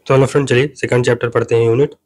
तो hello friend, चलिए second chapter पढ़ते हैं यूनिट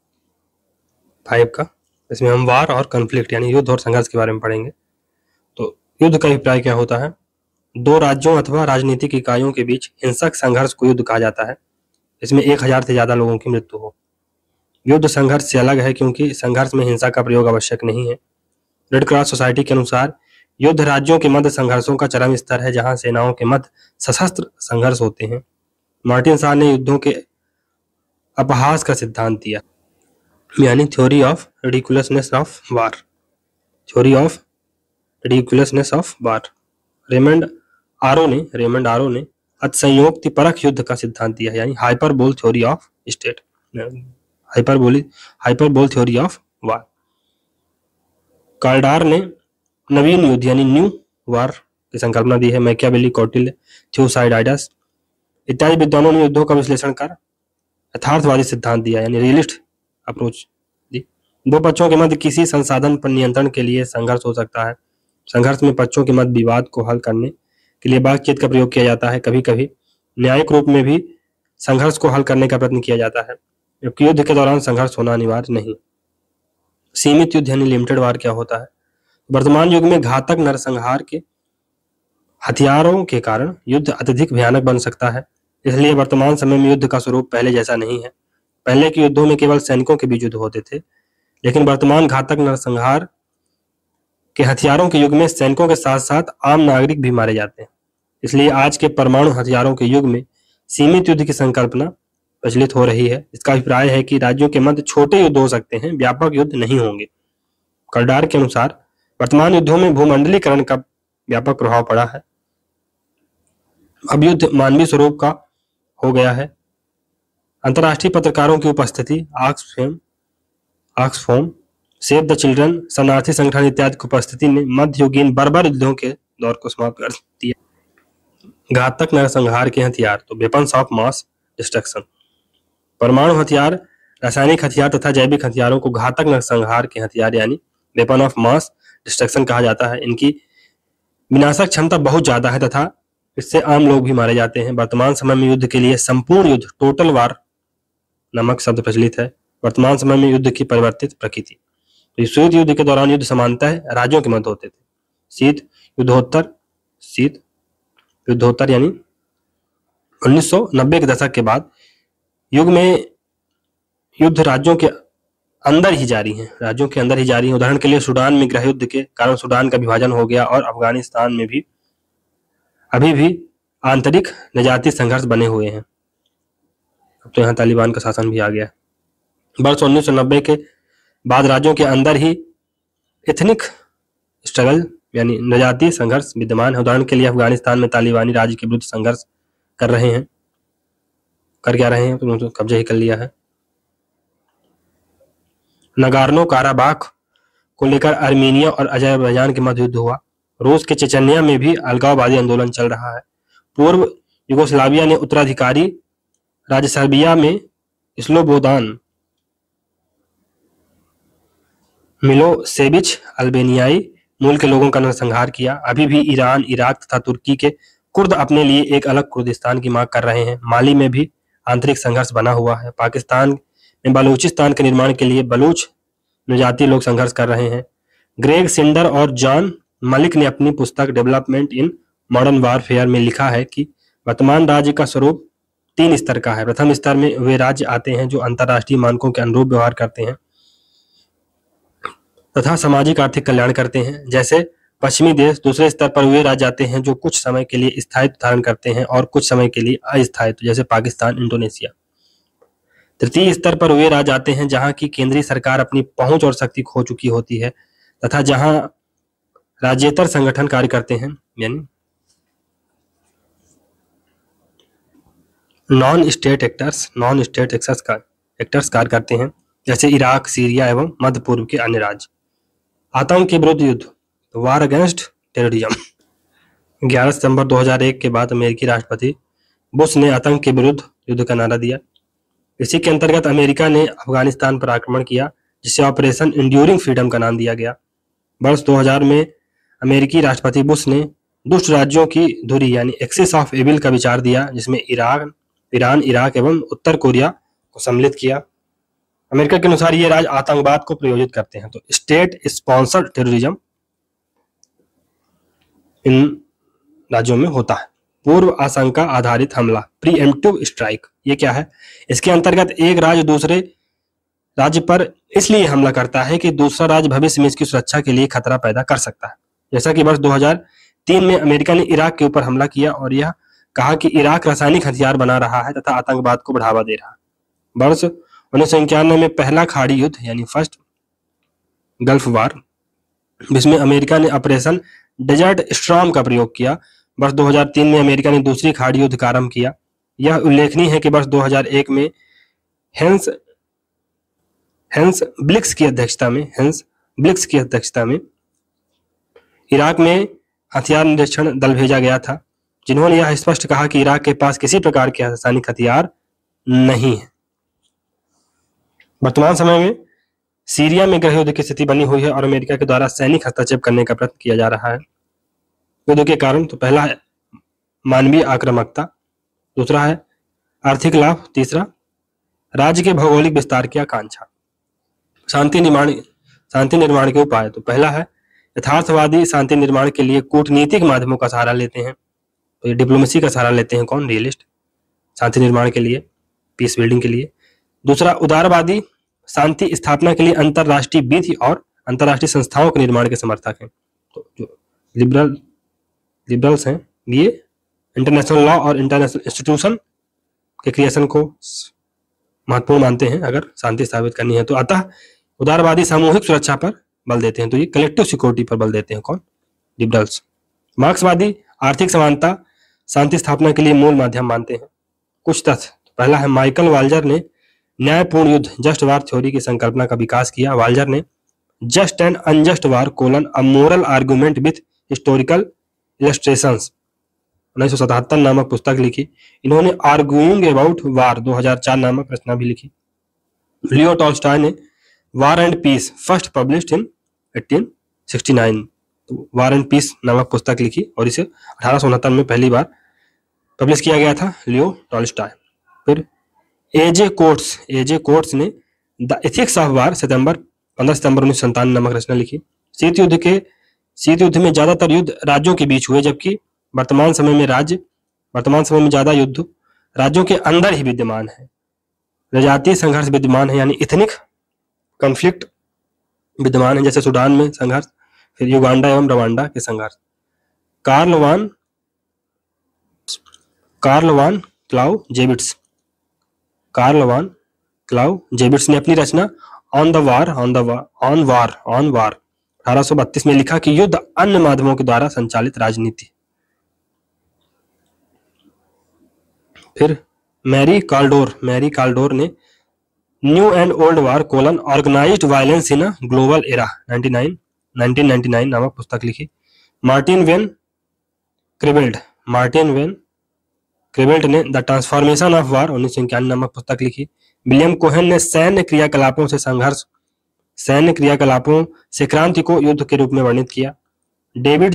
5 का। इसमें हम वार और कॉन्फ्लिक्ट यानी युद्ध और संघर्ष के बारे में पढ़ेंगे। तो युद्ध का अभिप्राय क्या होता है? दो राज्यों अथवा राजनीतिक इकाइयों के बीच हिंसक संघर्ष को युद्ध कहा जाता है। इसमें 1000 से ज्यादा लोगों की मृत्यु हो। युद्ध संघर्ष से अलग है क्योंकि संघर्ष में हिंसा का प्रयोग आवश्यक नहीं है। रेड क्रॉस सोसाइटी के अनुसार युद्ध राज्यों के मध्य संघर्षों का चरम स्तर है, जहां सेनाओं के मध्य सशस्त्र संघर्ष होते हैं। मार्टिन शाह ने युद्धों के अपहास का सिद्धांत दिया, यानी theory of ridiculousness of war. Theory of ridiculousness of war. Raymond Aron ने अतिशयोक्तिपरक युद्ध का सिद्धांत दिया, यानी hyperbole theory of state, hyperbole theory of war. कार्डार ने नवीन युद्ध यानी न्यू वार की संकल्पना दी है। मैकियावेली, कौटिल्य, थ्यूसाइडाइडस इत्यादि विद्वानों ने युद्धों का विश्लेषण कर यथार्थवादी सिद्धांत दिया, यानी रियलिस्ट अप्रोच दी। दो पक्षों के मध्य किसी संसाधन पर नियंत्रण के लिए संघर्ष हो सकता है। संघर्ष में पक्षों के मध्य विवाद को हल करने के लिए बातचीत का प्रयोग किया जाता है। कभी कभी न्यायिक रूप में भी संघर्ष को हल करने का प्रयत्न किया जाता है, जबकि युद्ध के दौरान संघर्ष होना अनिवार्य नहीं। सीमित युद्ध यानी लिमिटेड वार क्या होता है? वर्तमान युग में घातक नरसंहार के हथियारों के कारण युद्ध अत्यधिक भयानक बन सकता है। इसलिए वर्तमान समय में युद्ध का स्वरूप पहले जैसा नहीं है। पहले के युद्धों में केवल सैनिकों के बीच युद्ध होते थे, लेकिन वर्तमान घातक नरसंहार के हथियारों के युग में सैनिकों के साथ साथ आम नागरिक भी मारे जाते हैं। इसलिए आज के परमाणु हथियारों के युग में सीमित युद्ध की संकल्पना प्रचलित हो रही है। इसका अभिप्राय है कि राज्यों के मध्य छोटे युद्ध हो सकते हैं, व्यापक युद्ध नहीं होंगे। कर्डार के अनुसार वर्तमान युद्धों में भूमंडलीकरण का व्यापक प्रभाव पड़ा है। अब युद्ध मानवीय स्वरूप का हो गया है। अंतर्राष्ट्रीय पत्रकारों की उपस्थिति, ऑक्सफैम, सेव द चिल्ड्रन, शरणार्थी संगठन इत्यादि की उपस्थिति ने मध्ययुगीन बर्बर युद्धों के दौर को समाप्त कर दिया। घातक नरसंहार के हथियार, तो वेपन्स ऑफ मास डिस्ट्रक्शन। परमाणु हथियार, रासायनिक हथियार तथा जैविक हथियारों को घातक नरसंहार के हथियार यानी वेपन ऑफ मास डिस्ट्रक्शन कहा जाता है। इनकी विनाशक क्षमता बहुत ज्यादा है तथा इससे आम लोग भी मारे जाते हैं। वर्तमान समय में युद्ध के लिए संपूर्ण युद्ध, टोटल वार नामक शब्द प्रचलित है। वर्तमान समय में युद्ध की परिवर्तित प्रकृति, तो शीत युद्ध के दौरान युद्ध सामान्यतः राज्यों के मध्य होते थे। शीत युद्धोत्तर यानी 1990 के दशक के बाद युग में युद्ध राज्यों के अंदर ही जारी है। उदाहरण के लिए सूडान में गृह युद्ध के कारण सूडान का विभाजन हो गया और अफगानिस्तान में भी अभी भी आंतरिक निजाती संघर्ष बने हुए हैं। अब तो यहाँ तालिबान का शासन भी आ गया। वर्ष 1990 के बाद राज्यों के अंदर ही एथनिक स्ट्रगल यानी निजाती संघर्ष विद्यमान है। उदाहरण के लिए अफगानिस्तान में तालिबानी राज्य के विरुद्ध संघर्ष कर क्या रहे हैं, तो उन्होंने कब्जा ही कर लिया है। नगार्नो काराबाख को लेकर आर्मीनिया और अजरबैजान के मध्य युद्ध हुआ। रूस के चेचन्या में भी अलगाववादी आंदोलन चल रहा है। पूर्व युगोस्लाविया ने उत्तराधिकारी राज्य सर्बिया में स्लोबोदान मिलोसेविच अल्बेनियाई मूल के लोगों का नरसंहार किया। अभी भी ईरान, इराक तथा तुर्की के कुर्द अपने लिए एक अलग कुर्दिस्तान की मांग कर रहे हैं। माली में भी आंतरिक संघर्ष बना हुआ है। पाकिस्तान में बलूचिस्तान के निर्माण के लिए बलूच निजाती लोग संघर्ष कर रहे हैं। ग्रेग सिंडर और जॉन मलिक ने अपनी पुस्तक डेवलपमेंट इन मॉडर्न वारफेयर में लिखा है कि वर्तमान राज्य का स्वरूप 3 स्तर का है। प्रथम स्तर में वे राज्य आते हैं जो अंतर्राष्ट्रीय मानकों के अनुरूप व्यवहार करते हैं तथा सामाजिक आर्थिक कल्याण करते हैं, जैसे पश्चिमी देश। दूसरे स्तर पर वे राज्य आते हैं जो कुछ समय के लिए स्थायित्व धारण करते हैं और कुछ समय के लिए अस्थायित्व, जैसे पाकिस्तान, इंडोनेशिया। तृतीय स्तर पर वे राज्य आते हैं जहां की केंद्रीय सरकार अपनी पहुंच और शक्ति खो चुकी होती है तथा जहां राज्येतर संगठन कार्य करते हैं, यानी नॉन स्टेट एक्टर्स कार्य करते हैं, जैसे इराक, सीरिया एवं मध्य पूर्व के अन्य राज्य। आतंक के विरुद्ध युद्ध, वार अगेंस्ट टेररिज्म। 11 सितंबर 2001 के बाद अमेरिकी राष्ट्रपति बुश ने आतंक के विरुद्ध युद्ध का नारा दिया। इसी के अंतर्गत अमेरिका ने अफगानिस्तान पर आक्रमण किया, जिसे ऑपरेशन इंड्यूरिंग फ्रीडम का नाम दिया गया। वर्ष 2000 में अमेरिकी राष्ट्रपति बुश ने दुष्ट राज्यों की धुरी यानी एक्सिस ऑफ एविल का विचार दिया, जिसमें ईरान, ईरान, इराक एवं उत्तर कोरिया को सम्मिलित किया। अमेरिका के अनुसार ये राज्य आतंकवाद को प्रायोजित करते हैं। तो स्टेट स्पॉन्सर्ड टेररिज्म इन राज्यों में होता है। पूर्व आशंका आधारित हमला, प्रीएम्प्टिव स्ट्राइक, ये क्या है? इसके अंतर्गत एक राज्य दूसरे राज्य पर इसलिए हमला करता है कि दूसरा राज्य भविष्य में इसकी सुरक्षा के लिए खतरा पैदा कर सकता है। जैसा कि वर्ष 2003 में अमेरिका ने इराक के ऊपर हमला किया और यह कहा कि इराक रासायनिक हथियार बना रहा है तथा आतंकवाद को बढ़ावा दे रहा है। वर्ष 1991 में पहला खाड़ी युद्ध यानी फर्स्ट गल्फ वार, जिसमें अमेरिका ने ऑपरेशन डेजर्ट स्टॉर्म का प्रयोग किया। वर्ष 2003 में अमेरिका ने दूसरी खाड़ी युद्ध का आरंभ किया। यह उल्लेखनीय है कि वर्ष 2001 में हेंस ब्लिक्स की अध्यक्षता में इराक में हथियार निरीक्षण दल भेजा गया था, जिन्होंने यह स्पष्ट कहा कि इराक के पास किसी प्रकार के रासायनिक हथियार नहीं है। वर्तमान समय में सीरिया में गृह युद्ध की स्थिति बनी हुई है और अमेरिका के द्वारा सैनिक हस्तक्षेप करने का प्रयत्न किया जा रहा है। युद्ध के कारण तो पहला है मानवीय आक्रामकता, दूसरा है आर्थिक लाभ, तीसरा राज्य के भौगोलिक विस्तार की आकांक्षा। शांति निर्माण के उपाय, तो पहला है यथार्थवादी शांति निर्माण के लिए कूटनीतिक माध्यमों का सहारा लेते हैं। तो ये डिप्लोमेसी का सहारा लेते हैं कौन? रियलिस्ट, शांति निर्माण के लिए, पीस बिल्डिंग के लिए। दूसरा, उदारवादी शांति स्थापना के लिए अंतरराष्ट्रीय विधि और अंतरराष्ट्रीय संस्थाओं के निर्माण के समर्थक हैं। तो जो लिबरल्स हैं ये इंटरनेशनल लॉ और इंटरनेशनल इंस्टीट्यूशन के क्रिएशन को महत्वपूर्ण मानते हैं अगर शांति स्थापित करनी है। तो अतः उदारवादी सामूहिक सुरक्षा पर बल देते हैं, तो ये कलेक्टिव सिक्योरिटी पर बल देते हैं कौन? लिबरल्स। मार्क्सवादी आर्थिक समानता शांति स्थापना के लिए मूल माध्यम मानते हैं। कुछ तथ्य, पहला है माइकल वाल्जर ने न्यायपूर्ण युद्ध जस्ट वार थ्योरी की संकल्पना का विकास किया। वाल्जर ने just and unjust war a moral argument with historical illustrations 1977 नामक पुस्तक लिखी। इन्होंने आर्ग्यूइंग अबाउट वार 2004 नामक रचना भी लिखी। लियो टॉल्स्टॉय ने war and peace first published in 1869 war and peace नामक पुस्तक लिखी और इसे 1869 में पहली बार पब्लिश किया गया था, लियो टॉल्स्टॉय। फिर एजे कोट्स ने द एथिक्स ऑफ वार 15 सितंबर 1957 नामक रचना लिखी। शीत युद्ध में ज्यादातर युद्ध राज्यों के बीच हुए, जबकि वर्तमान समय में ज्यादा युद्ध राज्यों के अंदर ही विद्यमान है। जातीय संघर्ष विद्यमान है, यानी इथनिक कॉन्फ्लिक्ट विद्यमान है, जैसे सूडान में संघर्ष, फिर युगांडा एवं रवांडा के संघर्ष। कार्ल वान क्लाउजेविट्स ने अपनी रचना ऑन वार 1832 में लिखा कि युद्ध अन्य माध्यमों के द्वारा संचालित राजनीति। फिर मैरी काल्डोर ने new and old war organised violence in a global era 1999 नामक पुस्तक लिखी। मार्टिन वेन क्रिबेल्ट ने द ट्रांसफॉर्मेशन ऑफ वार 1991 नामक पुस्तक लिखी। विलियम कोहेन ने सैन्य क्रियाकलापों से क्रांति को युद्ध के रूप में वर्णित किया। डेविड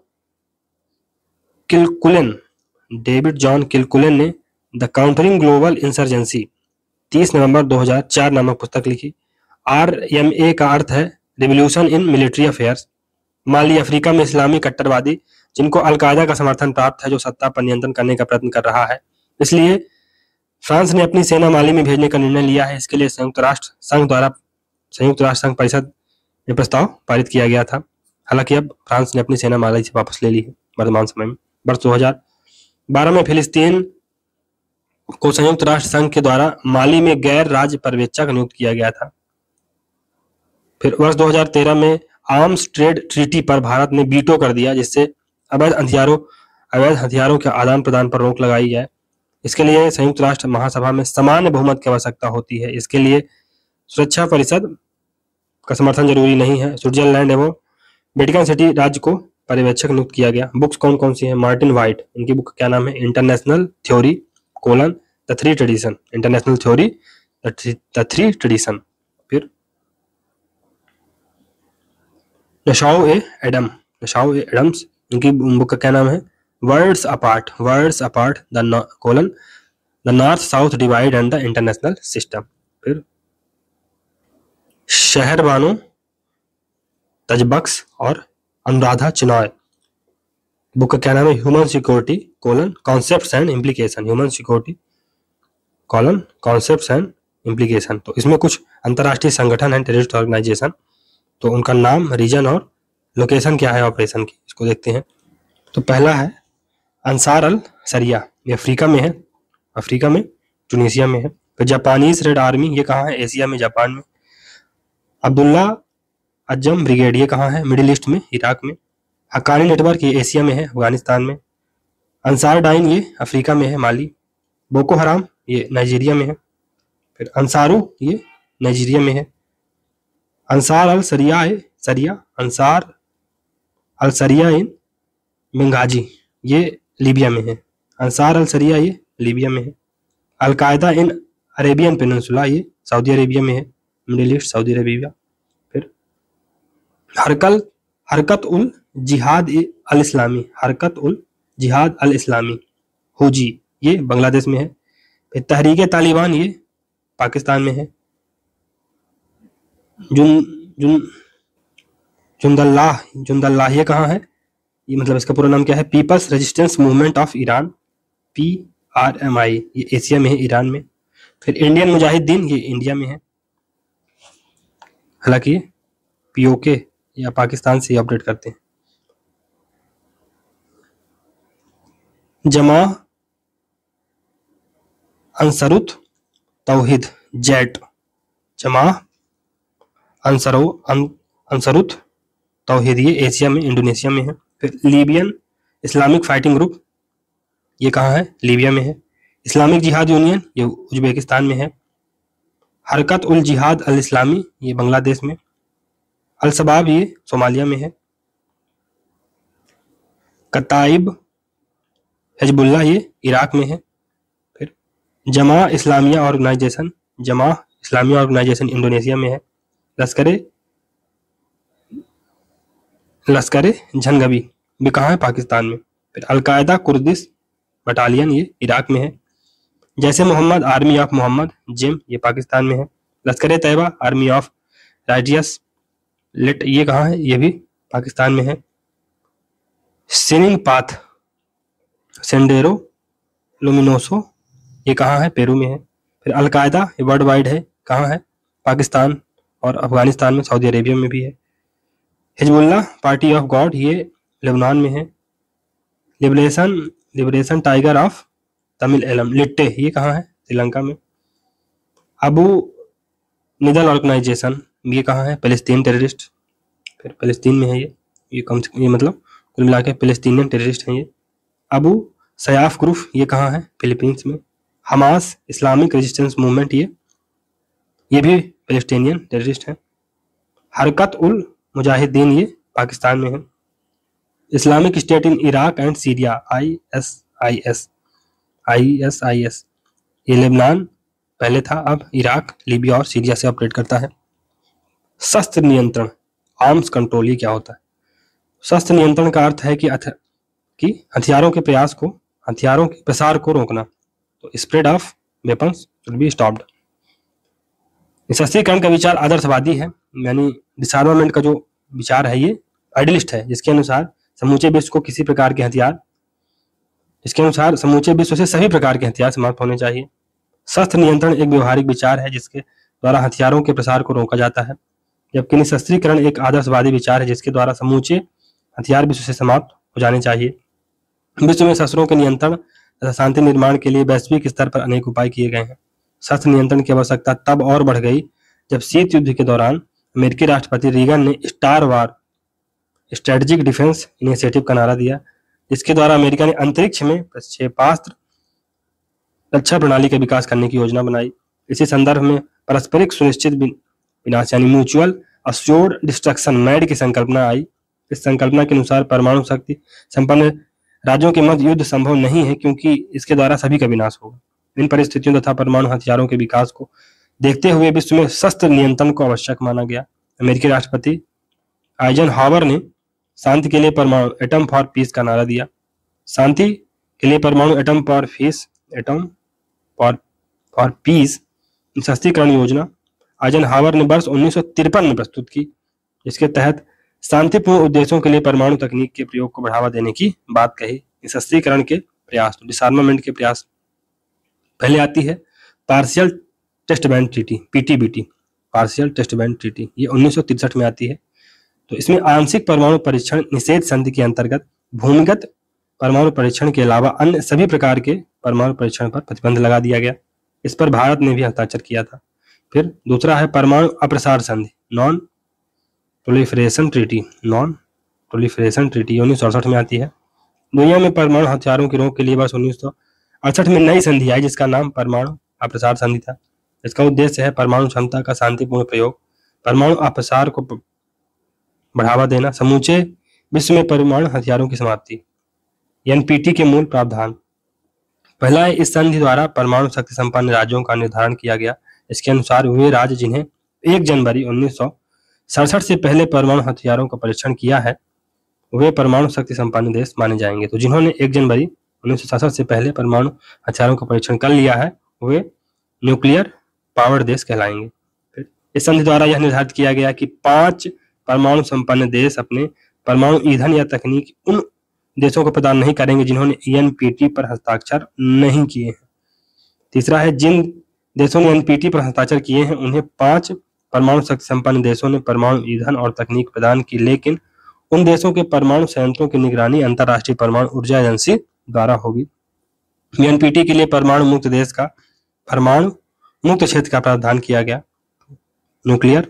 जॉन किलकुलेन ने द काउंटरिंग ग्लोबल इंसर्जेंसी 30 नवंबर 2004 नामक पुस्तक लिखी। RMA का अर्थ है revolution in military affairs. Mali Africa में इस्लामी कट्टरवादी जिनको अलकायदा का समर्थन प्राप्त है, जो सत्ता पर नियंत्रण करने का प्रयत्न कर रहा है, इसलिए फ्रांस ने अपनी सेना माली में भेजने का निर्णय लिया है। इसके लिए संयुक्त राष्ट्र संघ परिषद में प्रस्ताव पारित किया गया था। हालांकि अब फ्रांस ने अपनी सेना माली से वापस ले ली है वर्तमान समय में। वर्ष 2012 में फिलिस्तीन को संयुक्त राष्ट्र संघ के द्वारा माली में गैर राज्य पर्यवेक्षक नियुक्त किया गया था। फिर वर्ष 2013 में आर्म्स ट्रेड ट्रीटी पर भारत ने वीटो कर दिया, जिससे अवैध हथियारों के आदान प्रदान पर रोक लगाई जाए। इसके लिए संयुक्त राष्ट्र महासभा में सामान्य बहुमत की आवश्यकता होती है। इसके लिए सुरक्षा परिषद का समर्थन जरूरी नहीं है। स्विट्जरलैंड एवं वेटिकन सिटी राज्य को पर्यवेक्षक नियुक्त किया गया। बुक्स कौन कौन सी है? मार्टिन वाइट, इनकी बुक क्या नाम है? International theory the three tradition, international theory the three tradition. फिर नशाओ ए एडम्स, इनकी बुक का क्या नाम है? Words apart the north south divide and the international system. फिर शहर बानो तजबक्स और अनुराधा चिनॉय, बुक का क्या नाम है? Human security colon concepts and implication, human security colon concepts and implication. तो इसमें कुछ अंतर्राष्ट्रीय संगठन है, टेररिस्ट ऑर्गेनाइजेशन, तो उनका नाम, रीजन और लोकेशन क्या है ऑपरेशन की, इसको देखते हैं। तो पहला है अंसार अल सरिया, ये अफ्रीका में है, अफ्रीका में ट्यूनीसिया में है। फिर जापानीज रेड आर्मी, ये कहाँ है? एशिया में, जापान में। अब्दुल्ला अज्जम ब्रिगेड, ये कहाँ है? मिडिल ईस्ट में, इराक में। हक्कानी नेटवर्क, ये एशिया में है, अफगानिस्तान में। अंसार डाइन, ये अफ्रीका में है, माली। बोको हराम, ये नाइजीरिया में है। फिर अंसारू, ये नाइजीरिया में है। अंसार अल सरिया अंसार अल सरिया इन बेंगाजी, ये लीबिया में है। अंसार अल सरिया, ये लीबिया में है। अलकायदा इन अरेबियन पेनिनसुला, ये सऊदी अरेबिया में है, मिडिल ईस्ट, सऊदी अरेबिया। फिर हरकत उल जिहाद अल इस्लामी, हरकत उल जिहाद अल इस्लामी हुजी, ये बांग्लादेश में है। फिर तहरीक तालिबान, ये पाकिस्तान में है। जुंदल्लाह, ये कहाँ है? ये मतलब इसका पूरा नाम क्या है? People's resistance movement of Iran, PRMI, ये एशिया में है, ईरान में। फिर इंडियन मुजाहिदीन, ये इंडिया में है, हालांकि POK या पाकिस्तान से ऑपरेट करते हैं। जमा अंसरुत तौहीद, जैट, जमा अंसरुत तौहीद, ये एशिया में, इंडोनेशिया में है। फिर लीबियन इस्लामिक फाइटिंग ग्रुप, ये कहाँ है? लीबिया में है। इस्लामिक जिहाद यूनियन, ये उज्बेकिस्तान में है। हरकत उल जिहाद अल इस्लामी, ये बांग्लादेश में। अल शबाब, ये सोमालिया में है। कताइब हिजबुल्लाह, ये इराक में है। फिर जमा इस्लामिया ऑर्गेनाइजेशन इंडोनेशिया में है। लश्कर झनगबी भी कहाँ है? पाकिस्तान में। फिर अलकायदा कुर्दिश बटालियन, ये इराक में है। जैसे मोहम्मद आर्मी ऑफ मोहम्मद, जिम, ये पाकिस्तान में है। Lashkar Taiba army of righteous लिट, ये कहाँ है? ये भी पाकिस्तान में है। सिनिंग पाथ सेंडेरो लुमिनोसो, ये कहाँ है? पेरू में है। फिर अलकायदा, ये वर्ल्ड वाइड है, कहाँ है? पाकिस्तान और अफगानिस्तान में, सऊदी अरेबिया में भी है। हिजबुल्लाह पार्टी ऑफ गॉड, ये लेबनान में है। Liberation tiger of Tamil Eelam, LTTE, ये कहाँ है? श्रीलंका में। अबू निदल ऑर्गेनाइजेशन, ये कहाँ है? फिलिस्तीन टेररिस्ट, फिर फिलिस्तीन में है ये मतलब कुल मिला के फिलिस्तीनियन टेररिस्ट हैं ये। अबू सयाफ ग्रुप, ये कहाँ है? फिलीपींस में। हमास इस्लामिक रेजिस्टेंस मूवमेंट, ये भी फिलिस्तीनियन टेररिस्ट हैं। हरकत उल मुजाहिदीन, ये पाकिस्तान में है। Islamic state in Iraq and Syria, ISIS, ये लेबनान पहले था, अब इराक, लीबिया और सीरिया से ऑपरेट करता है। शस्त्र नियंत्रण, आर्म्स कंट्रोल, ये क्या होता है? शस्त्र नियंत्रण का अर्थ है कि हथियारों के प्रसार को रोकना, तो spread of weapons should be stopped. निशस्त्रीकरण का विचार आदर्शवादी है, यानी डिसआर्मामेंट का जो विचार है ये आइडियलिस्ट है, जिसके अनुसार समूचे विश्व से सभी प्रकार के हथियार समाप्त होने चाहिए। शस्त्र नियंत्रण एक व्यवहारिक विचार है जिसके द्वारा हथियारों के प्रसार को रोका जाता है, जबकि निशस्त्रीकरण एक आदर्शवादी विचार है जिसके द्वारा समूचे हथियार विश्व से समाप्त हो जाने चाहिए। विश्व में शस्त्रों के नियंत्रण तथा शांति निर्माण के लिए वैश्विक स्तर पर अनेक उपाय किए गए हैं। शस्त्र नियंत्रण की आवश्यकता तब और बढ़ गई जब शीत युद्ध के दौरान अमेरिकी राष्ट्रपति रीगन ने star war strategic defence initiative का नारा दिया, जिसके द्वारा अमेरिका ने अंतरिक्ष में प्रक्षेपास्त्र रक्षा प्रणाली का विकास करने की योजना बनाई। इसी संदर्भ में पारस्परिक सुनिश्चित विनाश यानी म्यूचुअल अश्योर्ड डिस्ट्रक्शन मैड की संकल्पना आई। इस संकल्पना के अनुसार परमाणु शक्ति संपन्न राज्यों के मध्य युद्ध संभव नहीं है, क्योंकि इसके द्वारा सभी का विनाश होगा। इन परिस्थितियों तथा परमाणु हथियारों के विकास को देखते हुए विश्व में शस्त्र नियंत्रण को आवश्यक माना गया। अमेरिकी राष्ट्रपति आइजनहावर ने शांति के लिए परमाणु एटम फॉर पीस का नारा दिया। शांति के लिए परमाणु atom for peace for peace निशस्त्रीकरण योजना आइजनहावर ने वर्ष 1953 में प्रस्तुत की, इसके तहत शांतिपूर्ण उद्देश्यों के लिए परमाणु तकनीक के प्रयोग को बढ़ावा देने की बात कही। निशस्त्रीकरण के प्रयास, डिसआर्मामेंट के प्रयास। पहले आती है partial test band treaty, PTBT, partial test band treaty, ये 1963 में आती है। तो इसमें आंशिक परमाणु परीक्षण निषेध संधि के अंतर्गत भूमिगत परमाणु परीक्षण के अलावा अन्य सभी प्रकार के परमाणु परीक्षण पर प्रतिबंध लगा दिया गया। इस पर भारत ने भी हस्ताक्षर किया था। फिर दूसरा है परमाणु अप्रसार संधि, non proliferation treaty, non proliferation treaty 1968 में आती है। दुनिया में परमाणु हथियारों की रोक के लिए वर्ष 1968 में नई संधि आई जिसका नाम परमाणु अप्रसार संधि था। इसका उद्देश्य है परमाणु क्षमता का शांतिपूर्ण प्रयोग, परमाणु अप्रसार को बढ़ावा देना, समूचे विश्व में परमाणु हथियारों की समाप्ति। एनपीटी के मूल प्रावधान। पहला है, इस संधि द्वारा परमाणु शक्ति संपन्न राज्यों का निर्धारण किया गया। इसके अनुसार वे राज्य जिन्हें 1 जनवरी 1967 से पहले परमाणु हथियारों का परीक्षण किया है वे परमाणु शक्ति संपन्न देश माने जाएंगे। तो जिन्होंने 1 जनवरी 1967 से पहले परमाणु हथियारों का परीक्षण कर लिया है वे न्यूक्लियर पावर देश कहलाएंगे। फिर इस संधि द्वारा यह निर्धारित किया गया कि 5 परमाणु संपन्न देश अपने परमाणु ईंधन या तकनीक उन देशों को प्रदान नहीं करेंगे जिन्होंने एनपीटी पर हस्ताक्षर नहीं किए हैं। तीसरा है, जिन देशों ने एनपीटी पर हस्ताक्षर किए हैं उन्हें 5 परमाणु शक्ति संपन्न देशों ने परमाणु ईंधन और तकनीक प्रदान की, लेकिन उन देशों के परमाणु संयंत्रों की निगरानी अंतर्राष्ट्रीय परमाणु ऊर्जा एजेंसी द्वारा होगी। एनपीटी के लिए परमाणु मुक्त देश का परमाणु मुक्त क्षेत्र का प्रावधान किया गया, न्यूक्लियर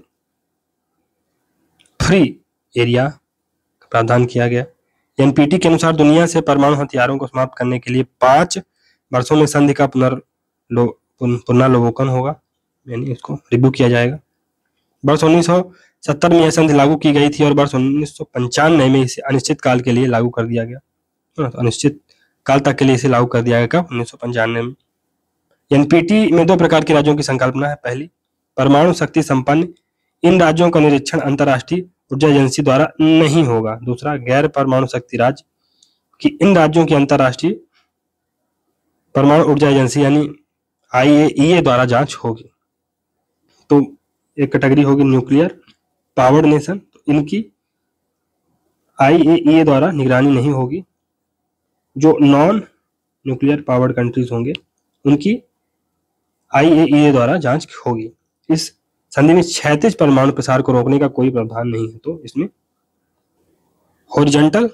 फ्री एरिया का प्रावधान किया गया। एनपीटी के अनुसार दुनिया से परमाणु हथियारों को समाप्त करने के लिए 5 वर्षों में संधि का पुनरावलोकन होगा, यानी इसको रिव्यू किया जाएगा। वर्ष 1970 में यह संधि लागू की गई थी और वर्ष 1995 में इसे अनिश्चित काल के लिए लागू कर दिया गया। तो अनिश्चित काल तक के लिए इसे लागू कर दिया गया कब? 1995 में। एनपीटी में 2 प्रकार के राज्यों की संकल्पना है। पहली, परमाणु शक्ति संपन्न इन राज्यों का निरीक्षण अंतर्राष्ट्रीय ऊर्जा एजेंसी द्वारा नहीं होगा। दूसरा, गैर परमाणु शक्ति राज्य कि इन राज्यों की अंतर्राष्ट्रीय परमाणु ऊर्जा एजेंसी यानी आईएईए द्वारा जांच होगी। तो एक कैटेगरी होगी न्यूक्लियर पावर्ड नेशन, तो इनकी आईएईए द्वारा निगरानी नहीं होगी। जो नॉन न्यूक्लियर पावर्ड कंट्रीज होंगे उनकी आईएईए द्वारा जांच होगी। इस संधि में क्षैतिज परमाणु प्रसार को रोकने का कोई प्रावधान नहीं है। तो इसमें हॉरिजॉन्टल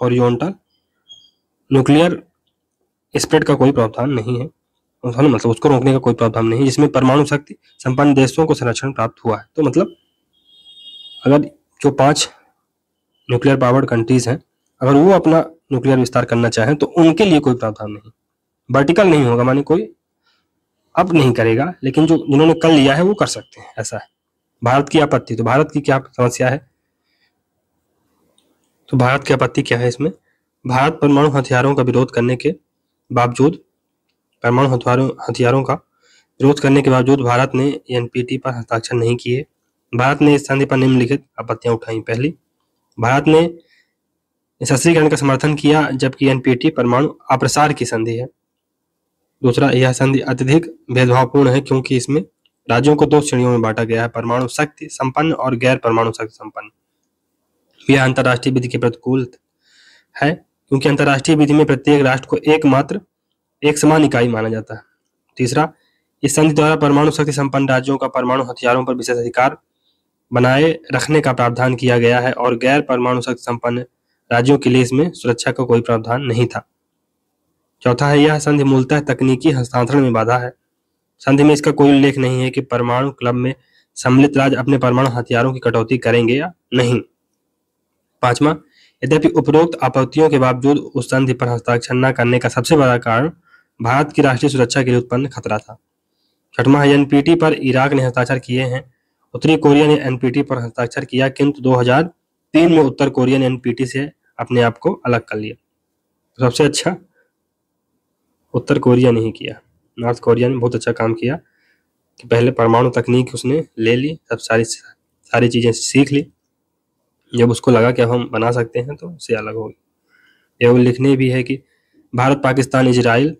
न्यूक्लियर स्प्रेड का कोई प्रावधान नहीं है, मतलब उसको रोकने का कोई प्रावधान नहीं है जिसमें परमाणु शक्ति संपन्न देशों को संरक्षण प्राप्त हुआ है। तो मतलब अगर जो 5 न्यूक्लियर पावर्ड कंट्रीज हैं अगर वो अपना न्यूक्लियर विस्तार करना चाहें तो उनके लिए कोई प्रावधान नहीं, वर्टिकल नहीं होगा, माने कोई अब नहीं करेगा, लेकिन जो जिन्होंने कर लिया है वो कर सकते हैं, ऐसा है। भारत की आपत्ति, तो भारत की क्या समस्या है? तो भारत की आपत्ति क्या है इसमें? भारत परमाणु हथियारों का विरोध करने के बावजूद भारत ने एनपीटी पर हस्ताक्षर नहीं किए। भारत ने इस संधि पर निम्नलिखित आपत्तियां उठाई। पहली, भारत ने निशस्त्रीकरण का समर्थन किया जबकि एनपीटी परमाणु अप्रसार की संधि है। दूसरा, यह संधि अत्यधिक भेदभावपूर्ण है क्योंकि इसमें राज्यों को 2 श्रेणियों में बांटा गया है, परमाणु शक्ति संपन्न और गैर परमाणु शक्ति संपन्न। यह अंतर्राष्ट्रीय विधि के प्रतिकूल है क्योंकि अंतर्राष्ट्रीय विधि में प्रत्येक राष्ट्र को एक समान इकाई माना जाता है। तीसरा, इस संधि द्वारा परमाणु शक्ति संपन्न राज्यों का परमाणु हथियारों पर विशेष अधिकार बनाए रखने का प्रावधान किया गया है और गैर परमाणु शक्ति संपन्न राज्यों के लिए इसमें सुरक्षा का कोई प्रावधान नहीं था। चौथा है, यह संधि मूलतः तकनीकी हस्तांतरण में बाधा है। संधि में इसका कोई उल्लेख नहीं है कि परमाणु क्लब में सम्मिलित राज्य अपने परमाणु हथियारों की कटौती करेंगे या नहीं। पांचवा, यद्यपि उपरोक्त आपत्तियों के बावजूद उस संधि पर हस्ताक्षर न करने का सबसे बड़ा कारण भारत की राष्ट्रीय सुरक्षा के लिए उत्पन्न खतरा था। छठवां, एनपीटी पर इराक ने हस्ताक्षर किए हैं। उत्तरी कोरिया ने एनपीटी पर हस्ताक्षर किया किंतु 2003 में उत्तर कोरिया ने एनपीटी से अपने आप को अलग कर लिया। सबसे अच्छा उत्तर कोरिया ने ही किया, नॉर्थ कोरिया ने बहुत अच्छा काम किया कि पहले परमाणु तकनीक उसने ले ली, सब सारी चीजें सीख ली, जब उसको लगा कि अब हम बना सकते हैं तो उससे अलग हो गई। एवं लिखने भी है कि भारत, पाकिस्तान, इजराइल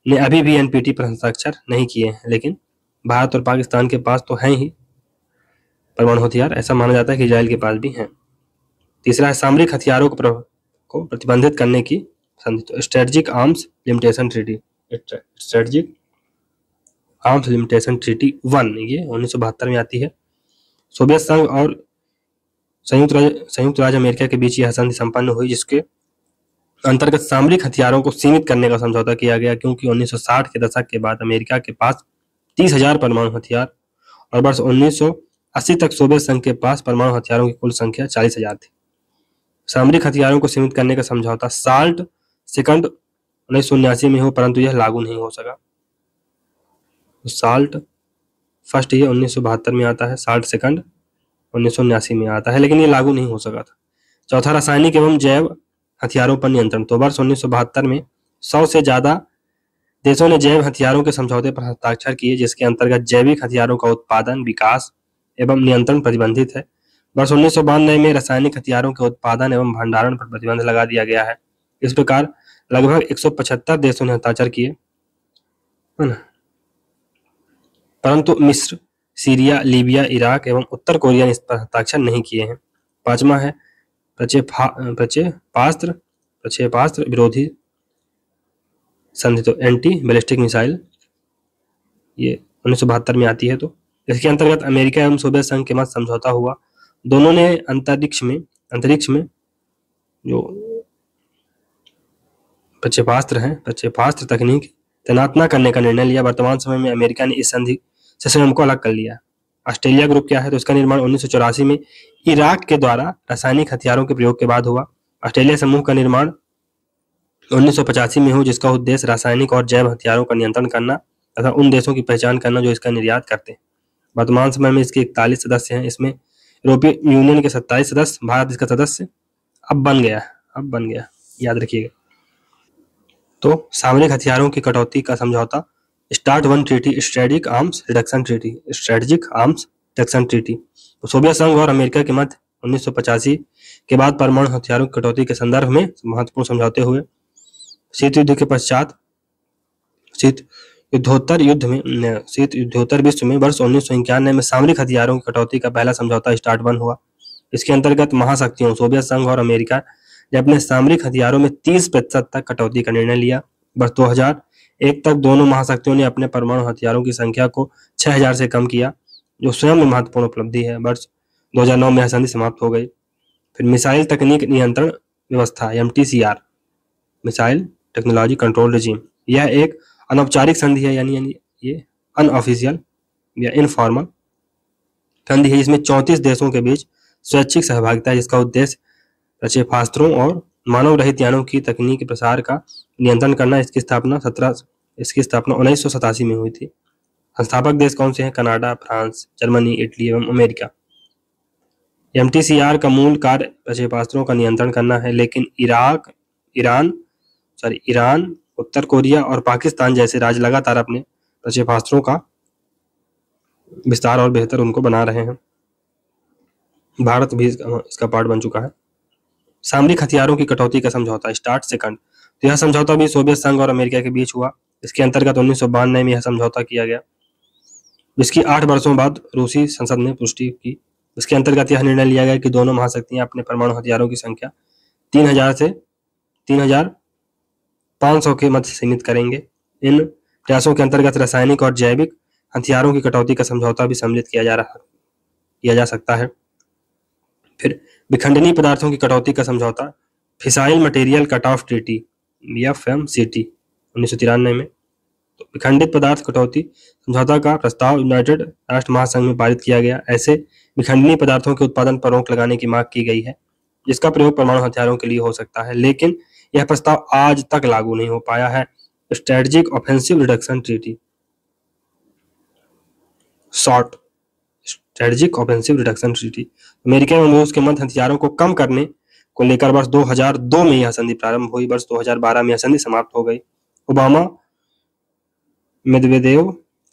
ने अभी भी एनपीटी पर हस्ताक्षर नहीं किए हैं, लेकिन भारत और पाकिस्तान के पास तो हैं ही परमाणु हथियार, ऐसा माना जाता है कि इजराइल के पास भी हैं। तीसरा है सामरिक हथियारों को प्रतिबंधित करने की संधि, strategic arms limitation treaty. Strategic arms limitation treaty 1 ये 1972 में आती है। सोवियत संघ और संयुक्त राज्य अमेरिका के बीच यह संधि संपन्न हुई, जिसके अंतर्गत सामरिक हथियारों को सीमित करने का समझौता किया गया, क्योंकि 1960 के दशक के बाद अमेरिका के पास 30,000 परमाणु हथियार और वर्ष 1980 तक सोवियत संघ के पास परमाणु हथियारों की कुल संख्या 40,000 थी। सामरिक हथियारों को सीमित करने का समझौता साल्ट सेकंड 1979 में हो, परंतु यह लागू नहीं हो सका। साल्ट फर्स्ट ये 1972 में आता है, साल्ट सेकंड 1979 में आता है, लेकिन ये लागू नहीं हो सका था। चौथा रासायनिक एवं जैव हथियारों पर नियंत्रण। तो वर्ष 1972 में 100 से ज्यादा देशों ने जैव हथियारों के समझौते पर हस्ताक्षर किए, जिसके अंतर्गत जैविक हथियारों का उत्पादन, विकास एवं नियंत्रण प्रतिबंधित है। वर्ष 1992 में रासायनिक हथियारों के उत्पादन एवं भंडारण पर प्रतिबंध लगा दिया गया है। इस प्रकार लगभग 175 देशों ने हस्ताक्षर किए, परंतु मिस्र, सीरिया, लीबिया, इराक एवं उत्तर कोरिया ने इस पर हस्ताक्षर नहीं किए हैं। पांचवा है प्रक्षेपास्त्र विरोधी संधि, तो एंटी बैलिस्टिक मिसाइल, ये 1972 में आती है। तो इसके अंतर्गत अमेरिका एवं सोवियत संघ के मध्य समझौता हुआ। दोनों ने अंतरिक्ष में जो प्रक्षेपास्त्र तकनीक तैनात न करने का निर्णय लिया। वर्तमान समय में अमेरिका ने इस संधि से स्वयं को अलग कर लिया। ऑस्ट्रेलिया ग्रुप क्या है? तो इसका निर्माण 1984 में इराक के द्वारा रासायनिक हथियारों के प्रयोग के बाद हुआ। ऑस्ट्रेलिया समूह का निर्माण 1985 में हुआ, जिसका उद्देश्य रासायनिक और जैव हथियारों का नियंत्रण करना तथा उन देशों की पहचान करना जो इसका निर्यात करते हैं। वर्तमान समय में इसके 41 सदस्य हैं। इसमें यूरोपीय यूनियन के 27 सदस्य, भारत इसका सदस्य अब बन गया, याद रखिएगा। तो सामरिक हथियारों की कटौती का समझौता start 1 treaty, strategic arms reduction treaty. तो सोवियत संघ और अमेरिका के मध्य 1985 के बाद परमाणु हथियारों की कटौती के संदर्भ में महत्वपूर्ण समझौते हुए। शीत युद्धोत्तर विश्व में वर्ष 1991 में सामरिक हथियारों की कटौती का पहला समझौता स्टार्ट 1 हुआ। इसके अंतर्गत महाशक्तियों सोवियत संघ और अमेरिका ने अपने सामरिक हथियारों में 30% तक कटौती का निर्णय लिया। वर्ष 2001 तक दोनों महाशक्तियों ने अपने परमाणु हथियारों की संख्या को 6000 से कम किया, जो स्वयं में महत्वपूर्ण उपलब्धि है। वर्ष 2009 में यह संधि समाप्त हो गई। फिर मिसाइल तकनीक नियंत्रण व्यवस्था MTCR, missile technology control regime, यह एक अनौपचारिक संधि है, यानी ये अनऑफिशियल या इनफॉर्मल संधि है, जिसमें 34 देशों के बीच स्वैच्छिक सहभागिता है, जिसका उद्देश्य प्रक्षेपास्त्रों और मानव रहित यानों की तकनीकी प्रसार का नियंत्रण करना। इसकी स्थापना 1987 में हुई थी। संस्थापक देश कौन से हैं? कनाडा, फ्रांस, जर्मनी, इटली एवं अमेरिका। MTCR का मूल कार्य प्रक्षेपास्त्रों का नियंत्रण करना है, लेकिन ईरान, उत्तर कोरिया और पाकिस्तान जैसे राज्य लगातार अपने प्रक्षेपास्त्रों का विस्तार और बेहतर उनको बना रहे हैं। भारत भी इसका पार्ट बन चुका है। सामरिक हथियारों की कटौती का समझौता स्टार्ट सेकंड, तो यह समझौता भी सोवियत संघ और अमेरिका के बीच हुआ। इसके अंतर्गत 1992 में यह समझौता किया गया, जिसकी 8 वर्षों बाद रूसी संसद ने पुष्टि की। इसके अंतर्गत यह निर्णय लिया गया कि दोनों महाशक्तियां अपने परमाणु हथियारों की संख्या 3000 से 3500 के मध्य सीमित करेंगे। इन प्रयासों के अंतर्गत रासायनिक और जैविक हथियारों की कटौती का समझौता भी सम्मिलित किया जा सकता है। फिर विखंडनीय पदार्थों की कटौती का समझौता fissile material cut off treaty FMCT 1993 में। तो विखंडित पदार्थ कटौती समझौता का प्रस्ताव यूनाइटेड राष्ट्र महासंघ में पारित किया गया। ऐसे विखंडनीय पदार्थों के उत्पादन पर रोक लगाने की मांग की गई है, जिसका प्रयोग परमाणु हथियारों के लिए हो सकता है, लेकिन यह प्रस्ताव आज तक लागू नहीं हो पाया है। Strategic offensive reduction treaty SORT, strategic offensive reduction treaty America एवं रूस के मध्य हथियारों को कम करने को लेकर वर्ष 2002 में यह संधि प्रारंभ हुई। वर्ष 2012 में यह संधि समाप्त हो गई। ओबामा मेदवेदेव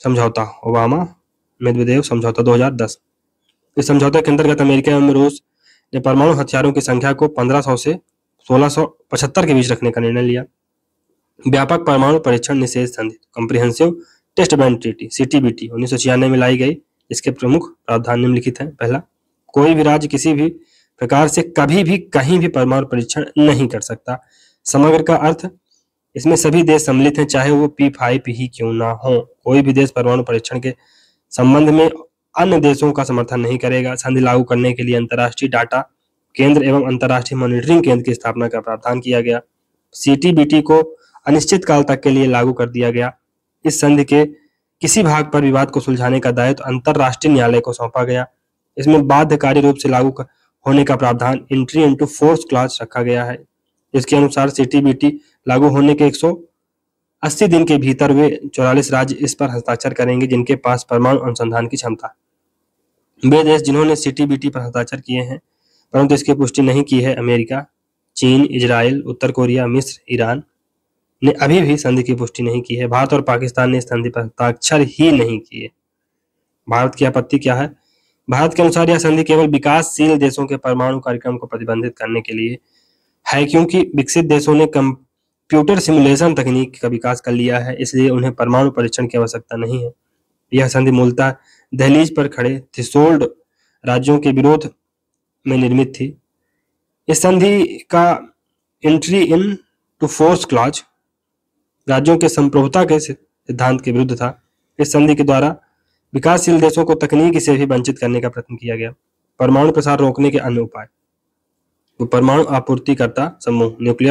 समझौता 2010। इस समझौते के अंतर्गत अमेरिका एवं रूस ने परमाणु हथियारों की संख्या को 1500 से 1675 के बीच रखने का निर्णय लिया। व्यापक परमाणु परीक्षण निषेध संधि comprehensive test ban treaty CTBT 1996 में लाई गई। इसके प्रमुख प्रावधान निम्नलिखित हैं। पहला, कोई भी राज्य किसी भी प्रकार से कभी भी कहीं भी परमाणु परीक्षण नहीं कर सकता। समग्र का अर्थ इसमें सभी देश सम्मिलित हैं, चाहे वो P5 ही क्यों ना हो। कोई भी देश परमाणु परीक्षण के संबंध में अन्य देशों का समर्थन नहीं करेगा। संधि लागू करने के लिए अंतर्राष्ट्रीय डाटा केंद्र एवं अंतर्राष्ट्रीय मॉनिटरिंग केंद्र की स्थापना का प्रावधान किया गया। CTBT को अनिश्चित काल तक के लिए लागू कर दिया गया। इस संधि के किसी भाग पर विवाद को सुलझाने का दायित्व अंतर्राष्ट्रीय न्यायालय को सौंपा गया। इसमें बाध्यकारी रूप से लागू होने का प्रावधान एंट्री इनटू फोर्स क्लॉज रखा गया है। इसके अनुसार CTBT लागू होने के 180 दिन के भीतर वे 44 राज्य इस पर हस्ताक्षर करेंगे जिनके पास परमाणु अनुसंधान की क्षमता। वे देश जिन्होंने CTBT पर हस्ताक्षर किए हैं परंतु इसकी पुष्टि नहीं की है, अमेरिका, चीन, इजराइल, उत्तर कोरिया, मिस्र, ईरान ने अभी भी संधि की पुष्टि नहीं की है। भारत और पाकिस्तान ने इस संधि पर हस्ताक्षर ही नहीं किए। भारत की आपत्ति क्या है? भारत के अनुसार यह संधि केवल विकासशील देशों के परमाणु कार्यक्रम को प्रतिबंधित करने के लिए है, क्योंकि विकसित देशों ने कंप्यूटर सिमुलेशन तकनीक का विकास कर लिया है, इसलिए उन्हें परमाणु परीक्षण की आवश्यकता नहीं है। यह संधि मूलतः दहलीज पर खड़े थ्रेशोल्ड राज्यों के विरोध में निर्मित थी। इस संधि का entry into force clause राज्यों के संप्रभुता के सिद्धांत के विरुद्ध था। इस संधि के द्वारा विकासशील देशों को तकनीक से भी वंचित करने का प्रयत्न किया गया। परमाणु प्रसार रोकने के अन्य उपाय, वो परमाणु आपूर्तिकर्ता समूह न्यूक्लियर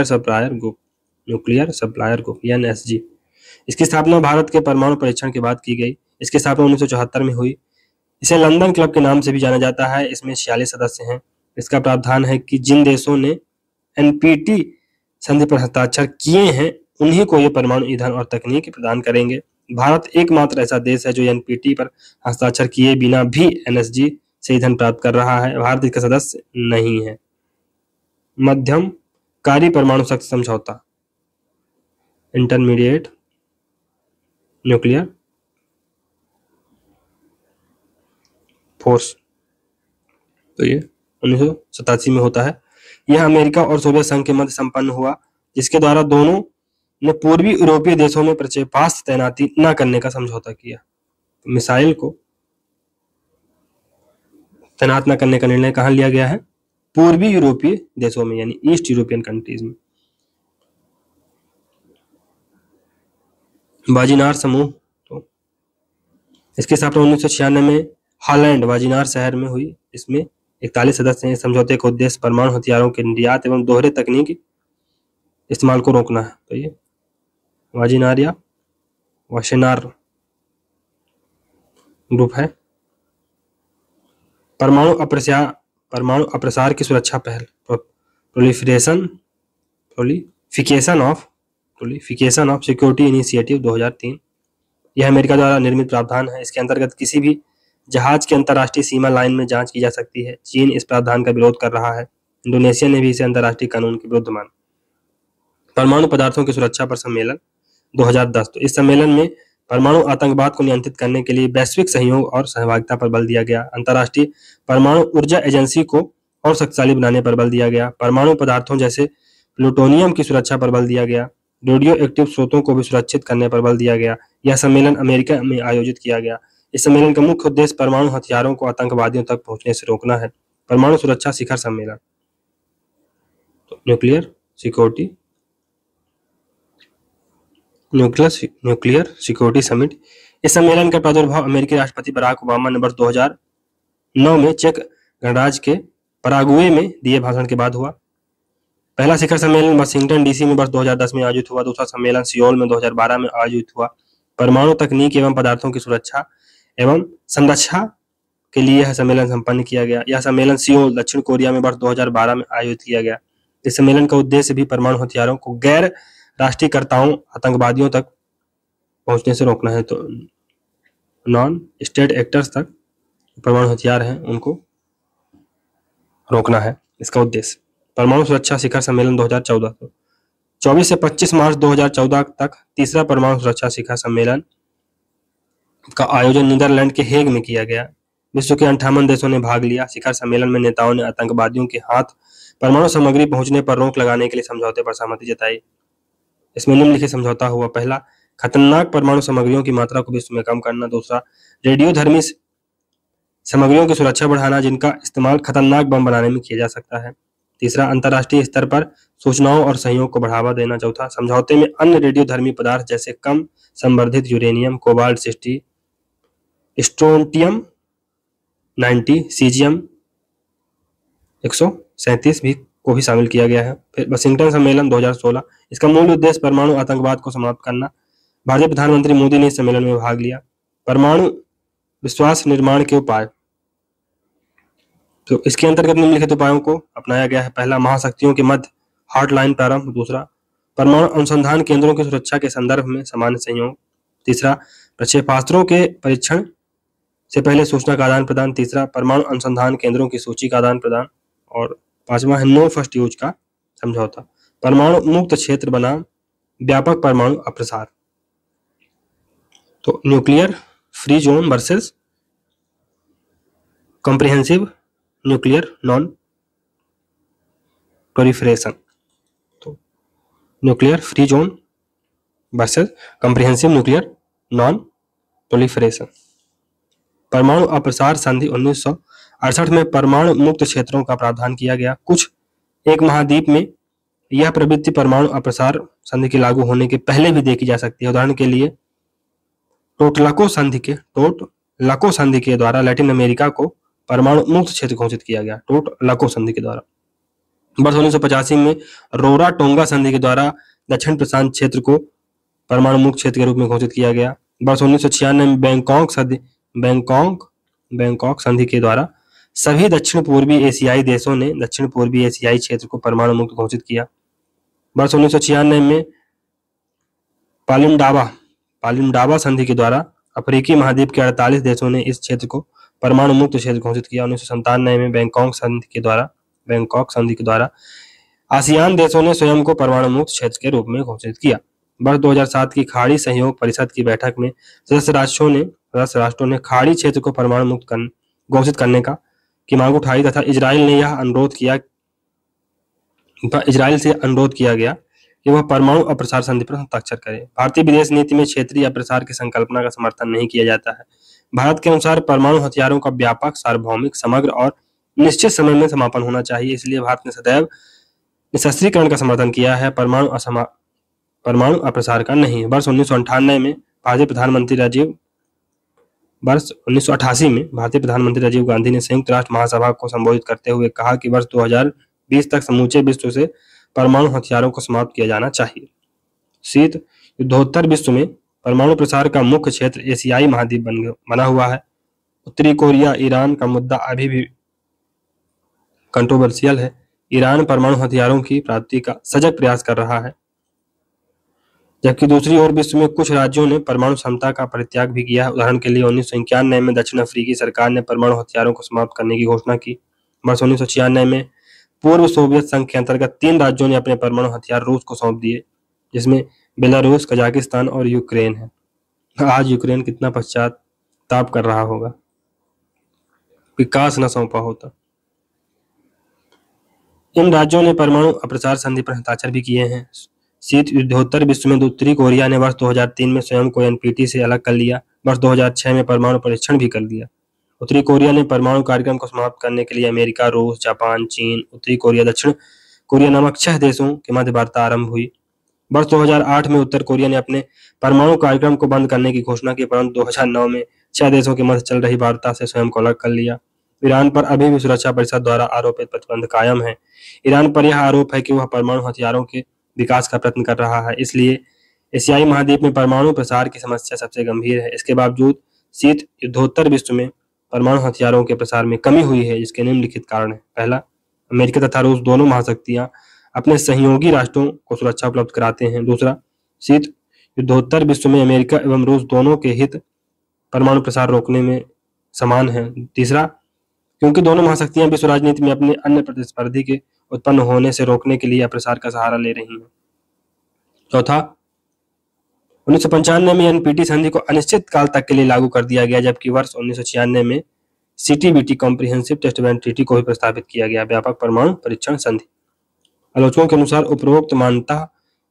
सप्लायर ग्रुप NSG, इसकी स्थापना भारत के परमाणु परीक्षण के बाद की गई। इसकी स्थापना 1974 में हुई। इसे लंदन क्लब के नाम से भी जाना जाता है। इसमें 46 सदस्य हैं। इसका प्रावधान है कि जिन देशों ने NPT संधि पर हस्ताक्षर किए हैं उन्हीं को ये परमाणु ईंधन और तकनीक प्रदान करेंगे। भारत एकमात्र ऐसा देश है जो NPT पर हस्ताक्षर किए बिना भी NSG से ईंधन प्राप्त कर रहा है। भारत इसका सदस्य नहीं है। मध्यमकारी परमाणु शक्ति समझौता इंटरमीडिएट न्यूक्लियर फोर्स, तो ये 1987 में होता है। यह अमेरिका और सोवियत संघ के मध्य संपन्न हुआ, जिसके द्वारा दोनों ने पूर्वी यूरोपीय देशों में प्रक्षेपास्त्र तैनाती न करने का समझौता किया। मिसाइल को तैनात न करने का निर्णय कहां लिया गया है? पूर्वी यूरोपीय देशों में, यानी ईस्ट यूरोपियन कंट्रीज में। वाजिनार समूह, तो इसकी स्थापना 1996 में हॉलैंड वाजिनार शहर में हुई। इसमें 41 सदस्य हैं। इस समझौते का उद्देश्य परमाणु हथियारों के निर्यात एवं दोहरे तकनीक इस्तेमाल को रोकना है। तो ये वाजिनार या वाशेनार ग्रुप है। परमाणु अप्रसार की सुरक्षा पहल प्रोलिफिकेशन ऑफ सिक्योरिटी इनिशिएटिव 2003, यह अमेरिका द्वारा निर्मित प्रावधान है। इसके अंतर्गत किसी भी जहाज की अंतर्राष्ट्रीय सीमा लाइन में जांच की जा सकती है। चीन इस प्रावधान का विरोध कर रहा है। इंडोनेशिया ने भी इसे अंतर्राष्ट्रीय कानून के विरुद्ध माना। परमाणु पदार्थों की सुरक्षा पर सम्मेलन 2010, तो इस सम्मेलन में परमाणु आतंकवाद को नियंत्रित करने के लिए वैश्विक सहयोग और सहभागिता पर बल दिया गया। अंतर्राष्ट्रीय परमाणु ऊर्जा एजेंसी को और शक्तिशाली बनाने पर बल दिया गया। परमाणु पदार्थों जैसे प्लूटोनियम की सुरक्षा पर बल दिया गया। रेडियो एक्टिव स्रोतों को भी सुरक्षित करने पर बल दिया गया। यह सम्मेलन अमेरिका में आयोजित किया गया। इस सम्मेलन का मुख्य उद्देश्य परमाणु हथियारों को आतंकवादियों तक पहुंचने से रोकना है। परमाणु सुरक्षा शिखर सम्मेलन, तो न्यूक्लियर सिक्योरिटी समिट। इस सम्मेलन का प्रादुर्भाव अमेरिकी राष्ट्रपति बराक ओबामा ने वर्ष 2009 में चेक गणराज्य के पराग्वे में दिए भाषण के बाद हुआ। पहला शिखर सम्मेलन वाशिंगटन DC में वर्ष 2010 में आयोजित हुआ। दूसरा सम्मेलन सियोल में 2012 में आयोजित हुआ। परमाणु तकनीक एवं पदार्थों की सुरक्षा एवं संरक्षा के लिए यह सम्मेलन संपन्न किया गया। यह सम्मेलन सियोल, दक्षिण कोरिया में वर्ष 2012 में आयोजित किया गया। इस सम्मेलन का उद्देश्य भी परमाणु हथियारों को गैर राष्ट्रीयकर्ताओं, आतंकवादियों तक पहुंचने से रोकना है। तो नॉन स्टेट एक्टर्स तक परमाणु हथियार हैं उनको रोकना है इसका उद्देश्य। परमाणु सुरक्षा शिखर सम्मेलन 2014, 24 से 25 मार्च 2014 तक तीसरा परमाणु सुरक्षा शिखर सम्मेलन का आयोजन नीदरलैंड के हेग में किया गया। विश्व के 58 देशों ने भाग लिया। शिखर सम्मेलन में नेताओं ने आतंकवादियों के हाथ परमाणु सामग्री पहुंचने पर रोक लगाने के लिए समझौते पर सहमति जताई। इसमें निम्नलिखित समझौता हुआ। पहला, खतरनाक परमाणु सामग्रियों की मात्रा को विश्व में कम करना। दूसरा, रेडियोधर्मी सामग्रियों की सुरक्षा बढ़ाना जिनका इस्तेमाल खतरनाक बम बनाने में किया जा सकता है। तीसरा, अंतर्राष्ट्रीय स्तर पर सूचनाओं और सहयोग को बढ़ावा देना। चौथा, समझौते में अन्य रेडियोधर्मी पदार्थ जैसे कम संवर्धित यूरेनियम, कोबाल्ट 60, स्ट्रोंटियम 90, सीजियम 137 को भी शामिल किया गया है। फिर वाशिंगटन सम्मेलन 2016, इसका मूल उद्देश्य परमाणु आतंकवाद को समाप्त करना। भारतीय प्रधानमंत्री मोदी ने इस सम्मेलन में भाग लिया। परमाणु विश्वास निर्माण के उपाय, तो इसके अंतर्गत निम्नलिखित उपायों को अपनाया गया है। पहला, महाशक्तियों के मध्य हॉटलाइन प्रारंभ। दूसरा, परमाणु अनुसंधान केंद्रों की सुरक्षा के संदर्भ में सामान्य सहयोग। तीसरा, प्रक्षेपास्त्रों के परीक्षण से पहले सूचना का आदान प्रदान। तीसरा, परमाणु अनुसंधान केंद्रों की सूची का आदान प्रदान। और पांचवा है नो फर्स्ट यूज का समझौता। परमाणु मुक्त क्षेत्र बनाम व्यापक परमाणु अप्रसार। तो nuclear free zone versus comprehensive nuclear non proliferation. तो nuclear free zone versus comprehensive nuclear non proliferation. परमाणु अप्रसार संधि 1968 में परमाणु मुक्त क्षेत्रों का प्रावधान किया गया। कुछ एक महाद्वीप में यह प्रवृत्ति परमाणु अप्रसार संधि के लागू होने के पहले भी देखी जा सकती है। उदाहरण के लिए टोटलको संधि के द्वारा लैटिन अमेरिका को परमाणु मुक्त क्षेत्र घोषित किया गया। टोटलको संधि के द्वारा वर्ष 1985 में रोरा टोंगा संधि के द्वारा दक्षिण प्रशांत क्षेत्र को परमाणु मुक्त क्षेत्र के रूप में घोषित किया गया। वर्ष 1996 में बैंकॉक संधि के द्वारा सभी दक्षिण पूर्वी एशियाई देशों ने दक्षिण पूर्वी एशियाई क्षेत्र को परमाणु मुक्त घोषित किया। वर्ष 1996 में पालिमडावा संधि के द्वारा अफ्रीकी महाद्वीप के 48 देशों ने इस क्षेत्र को परमाणु मुक्त क्षेत्र घोषित किया। 1997 में बैंकॉक संधि के द्वारा आसियान देशों ने स्वयं को परमाणु मुक्त क्षेत्र के रूप में घोषित किया। वर्ष 2007 की खाड़ी सहयोग परिषद की बैठक में सदस्य राष्ट्रों ने खाड़ी क्षेत्र को परमाणु मुक्त घोषित करने की मांग उठाई तथा इजराइल से अनुरोध किया गया कि वह परमाणु अप्रसार संधि पर हस्ताक्षर करे। भारतीय विदेश नीति में क्षेत्रीय अप्रसार की संकल्पना का समर्थन नहीं किया जाता है। भारत के अनुसार परमाणु हथियारों का व्यापक, सार्वभौमिक, समग्र और निश्चित समय में समापन होना चाहिए। इसलिए भारत ने सदैव निशस्त्रीकरण का समर्थन किया है, परमाणु अप्रसार का नहीं। वर्ष 1988 में भारतीय प्रधानमंत्री राजीव गांधी ने संयुक्त राष्ट्र महासभा को संबोधित करते हुए कहा कि वर्ष 2020 तक समूचे विश्व से परमाणु हथियारों को समाप्त किया जाना चाहिए। शीत युद्धोत्तर विश्व में परमाणु प्रसार का मुख्य क्षेत्र एशियाई महाद्वीप बना हुआ है। उत्तरी कोरिया ईरान का मुद्दा अभी भी कंट्रोवर्शियल है। ईरान परमाणु हथियारों की प्राप्ति का सजग प्रयास कर रहा है, जबकि दूसरी ओर विश्व में कुछ राज्यों ने परमाणु क्षमता का परित्याग भी किया है। उदाहरण के लिए 1991 में दक्षिण अफ्रीकी सरकार ने परमाणु हथियारों को समाप्त करने की घोषणा की। वर्ष 1996 में पूर्व सोवियत संघ के अंतर्गत 3 राज्यों ने अपने परमाणु हथियार रूस को सौंप दिए, जिसमें बेलारूस, कजाकिस्तान और यूक्रेन है। आज यूक्रेन कितना पश्चाताप कर रहा होगा, विकास न सौंपा होता। इन राज्यों ने परमाणु अप्रसार संधि पर हस्ताक्षर भी किए हैं। शीत युद्धोत्तर विश्व में उत्तरी कोरिया ने वर्ष 2003 में स्वयं को एनपीटी से अलग कर लिया। वर्ष 2006 में परमाणु परीक्षण भी कर दिया। उत्तरी कोरिया ने परमाणु कार्यक्रम को समाप्त करने के लिए अमेरिका, रूस, जापान, चीन, उत्तरी कोरिया, दक्षिण कोरिया नामक 6 देशों के मध्य वार्ता आरंभ हुई। वर्ष 2008 में उत्तर कोरिया ने अपने परमाणु कार्यक्रम को बंद करने की घोषणा की, परंतु 2009 में 6 देशों के मध्य चल रही वार्ता से स्वयं को अलग कर लिया। ईरान पर अभी भी सुरक्षा परिषद द्वारा आरोपित प्रतिबंध कायम है। ईरान पर यह आरोप है कि वह परमाणु हथियारों के विकास का प्रयत्न कर रहा है, इसलिए एशियाई महाद्वीप में परमाणु प्रसार की समस्या सबसे गंभीर है। इसके बावजूद शीत युद्धोत्तर विश्व में परमाणु हथियारों के प्रसार में कमी हुई है, जिसके निम्नलिखित कारण है। पहला, अमेरिका तथा रूस दोनों महाशक्तियां अपने सहयोगी राष्ट्रों को सुरक्षा उपलब्ध कराते हैं। दूसरा, शीत युद्धोत्तर विश्व में अमेरिका एवं रूस दोनों के हित परमाणु प्रसार रोकने में समान है। तीसरा, क्योंकि दोनों महाशक्तियां विश्व राजनीति में अपने अन्य प्रतिस्पर्धी के उत्पन्न होने से रोकने के लिए अप्रसार का सहारा ले रही हैं। चौथा, 1995 में एनपीटी संधि को अनिश्चित काल तक के लिए लागू कर दिया गया, जबकि वर्ष 1996 में CTBT comprehensive test ban treaty को भी प्रस्तावित किया गया, व्यापक परमाणु परीक्षण संधि। आलोचकों के अनुसार उपरोक्त मान्यता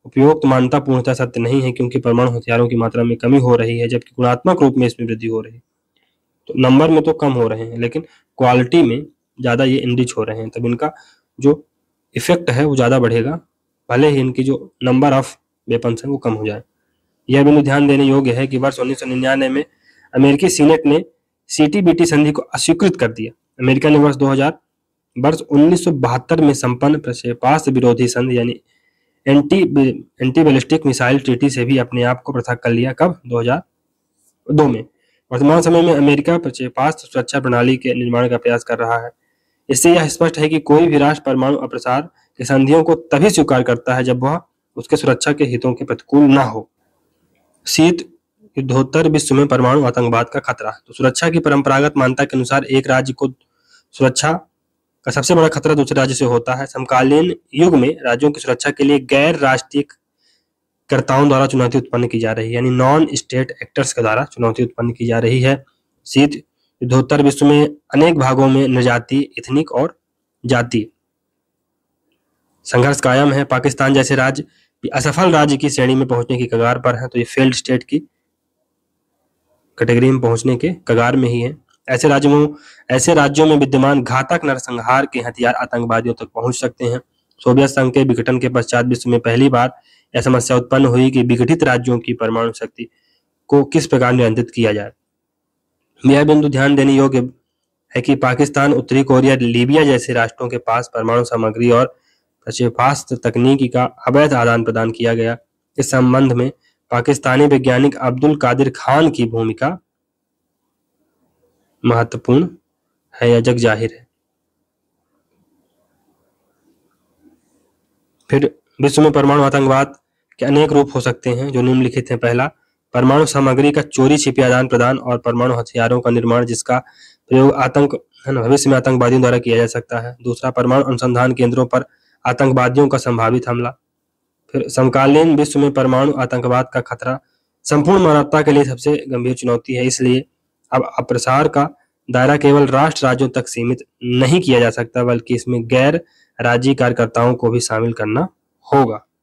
उपयुक्त मान्यता पूर्णतः सत्य नहीं है, क्योंकि परमाणु हथियारों की मात्रा में कमी हो रही है, जबकि गुणात्मक रूप में इसमें वृद्धि हो रही है। तो नंबर में तो कम हो रहे हैं, लेकिन क्वालिटी में ज़्यादा ये इनरिच हो रहे हैं, तब इनका जो इफेक्ट है वो ज़्यादा बढ़ेगा, भले ही इनकी जो नंबर ऑफ वेपन्स है वो कम हो जाए। यह बिंदु ध्यान देने योग्य है कि वर्ष 1999 में अमेरिकी सीनेट ने CTBT संधि को अस्वीकृत कर दिया। अमेरिका ने वर्ष 1972 में संपन्न प्रक्षेपास्त्र विरोधी संधि यानी एंटी बैलिस्टिक मिसाइल ट्रीटी से भी अपने आप को पृथक कर लिया। कब? 2002 में। वर्तमान समय में अमेरिका प्रक्षेपास्त्र सुरक्षा प्रणाली के निर्माण का प्रयास कर रहा है। इससे यह स्पष्ट है कि कोई भी राष्ट्र परमाणु अप्रसार के संधियों को तभी स्वीकार करता है जब वह उसके सुरक्षा के हितों के प्रतिकूल न हो। शीत युद्धोत्तर विश्व में परमाणु आतंकवाद का खतरा। तो सुरक्षा की परंपरागत मान्यता के अनुसार एक राज्य को सुरक्षा का सबसे बड़ा खतरा दूसरे राज्य से होता है। समकालीन युग में राज्यों की सुरक्षा के लिए गैर राष्ट्रीय कर्ताओं द्वारा चुनौती उत्पन्न की जा रही है, यानी नॉन स्टेट एक्टर्स के द्वारा चुनौती उत्पन्न की जा रही है। शीत युद्धोत्तर विश्व में अनेक भागों में नृजातीय, एथनिक और जातीय संघर्ष कायम है। पाकिस्तान जैसे राज्य असफल राज्य की श्रेणी में पहुंचने की कगार पर है, तो ये फेल्ड स्टेट की कैटेगरी में पहुंचने के कगार में ही है। ऐसे राज्यों में विद्यमान घातक नरसंहार के हथियार आतंकवादियों तक पहुंच सकते हैं। सोवियत संघ के विघटन के पश्चात विश्व में पहली बार यह समस्या उत्पन्न हुई कि विघटित राज्यों की परमाणु शक्ति को किस प्रकार नियंत्रित किया जाए। यह बिंदु ध्यान देने योग्य है कि पाकिस्तान, उत्तरी कोरिया, लीबिया जैसे राष्ट्रों के पास परमाणु सामग्री और प्रक्षेपास्त्र तकनीकी का अवैध आदान प्रदान किया गया। इस संबंध में पाकिस्तानी वैज्ञानिक अब्दुल कादिर खान की भूमिका महत्वपूर्ण है या जग जाहिर है। फिर विश्व में परमाणु आतंकवाद के अनेक रूप हो सकते हैं जो निम्नलिखित हैं। पहला, परमाणु सामग्री का चोरी छिपे आदान प्रदान और परमाणु हथियारों का निर्माण जिसका प्रयोग भविष्य में आतंकवादियों द्वारा किया जा सकता है। दूसरा, परमाणु अनुसंधान केंद्रों पर आतंकवादियों का संभावित हमला। फिर समकालीन विश्व में परमाणु आतंकवाद का खतरा संपूर्ण मानवता के लिए सबसे गंभीर चुनौती है, इसलिए अब अप्रसार का दायरा केवल राष्ट्र राज्यों तक सीमित नहीं किया जा सकता, बल्कि इसमें गैर राज्यीय कार्यकर्ताओं को भी शामिल करना होगा।